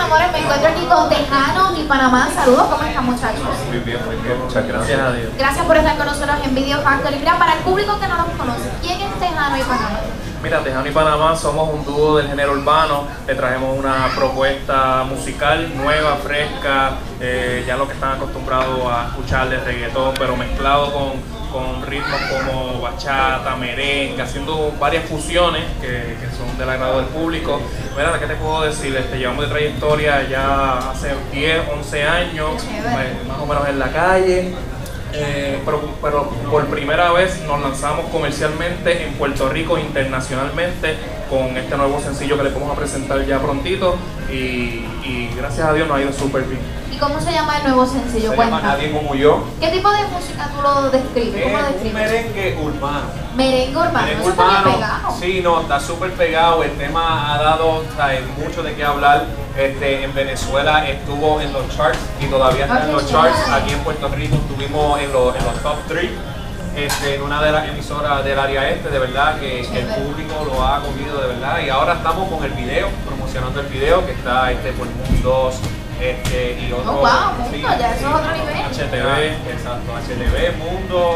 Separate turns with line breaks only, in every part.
amores, me encuentro aquí con Tejano y Panamá. Saludos, ¿cómo están, muchachos?
Muy bien, muchas gracias a Dios.
Gracias por estar con nosotros en Video Factory. Mira, para el público que no los conoce, ¿quién es Tejano y Panamá?
Mira, Tejano y Panamá somos un dúo del género urbano. Le traemos una propuesta musical nueva, fresca, ya lo que están acostumbrados a escuchar de reggaetón, pero mezclado con ritmos como bachata, merengue, haciendo varias fusiones que son del agrado del público. Mira, ¿qué te puedo decir? Llevamos de trayectoria ya hace 10, 11 años, más o menos en la calle. Pero por primera vez nos lanzamos comercialmente en Puerto Rico, internacionalmente, con este nuevo sencillo que les vamos a presentar ya prontito y gracias a Dios nos ha ido súper bien.
¿Y cómo se llama el nuevo sencillo?
Se llama Nadie Como Yo.
¿Qué tipo de música tú lo describes? ¿Cómo lo
Es
describes?
un merengue urbano.
Merengue urbano,
Merengue
eso está bien
urbano.
pegado.
Sí, no, está súper pegado. El tema ha dado mucho de qué hablar. En Venezuela estuvo en los charts y todavía está en los charts. Aquí en Puerto Rico estuvimos en los top 3. En una de las emisoras del área este, de verdad que el público lo ha cogido de verdad. Y ahora estamos con el video, promocionando el video que está por Mundos. Y otro,
Oh, wow, Mundo, ya eso es otro nivel.
HTV, exacto, HTV, Mundo,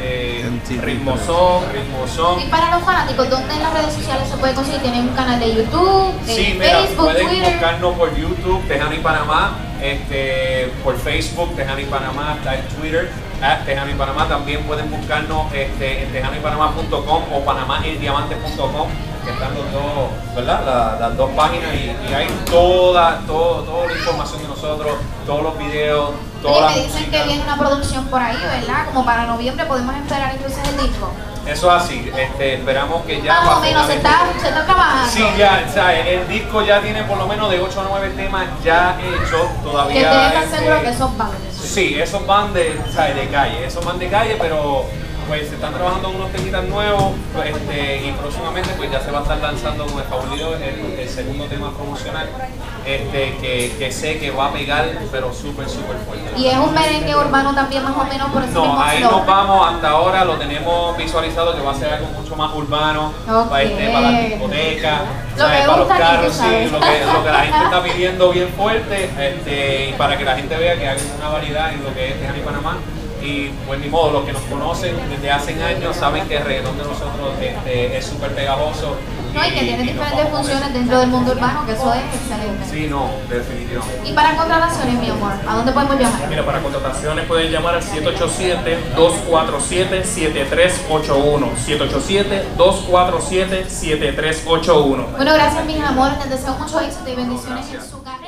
Ritmozón.
Y para los fanáticos, ¿dónde en las redes sociales se puede conseguir? ¿Tienen un canal de YouTube,
Sí, mira,
Facebook,
pueden
Twitter?
buscarnos por YouTube, Tejano y Panamá, por Facebook, Tejano y Panamá, está en Twitter, Tejano y Panamá. También pueden buscarnos en tejanoypanamá.com o panamaeldiamante.com, que están los dos, ¿verdad? Las dos páginas y hay toda la información de nosotros, todos los videos, toda la
Me dicen
música.
que viene una producción por ahí, ¿verdad? Como para noviembre podemos esperar entonces el disco.
Eso es así, esperamos que ya...
Más o menos, se está trabajando.
Sí, ya, o sea, el disco ya tiene por lo menos de 8 a 9 temas ya hechos, todavía...
Que ustedes están seguros que esos van.
Sí, esos van de calle, pero pues se están trabajando en unos temitas nuevos, y próximamente pues ya se va a estar lanzando con el favorito el segundo tema promocional, que sé que va a pegar, pero súper fuerte.
Y es un merengue urbano también más o menos por ese mismo
No, ahí
flow.
nos vamos, hasta ahora lo tenemos visualizado que va a ser algo mucho más urbano,
Ok.
para la discoteca,
Lo
¿sabes?
que
Para los
gusta aquí,
carros,
tú sabes.
sí, lo que la gente está pidiendo bien fuerte, y para que la gente vea que hay una variedad en lo que es Tejano y Panamá. Y pues ni modo, los que nos conocen desde hace años saben que el reggaetón de nosotros es súper pegajoso.
No, y que tiene
nos
diferentes
vamos
funciones
con eso.
dentro del mundo urbano, que eso es excelente.
Sí, no, definitivamente.
Y para contrataciones, mi amor, ¿a dónde podemos llamar?
Mira, para contrataciones pueden llamar al 787-247-7381. 787-247-7381.
Bueno, gracias mis amores, les deseo mucho éxito y bendiciones en su carrera.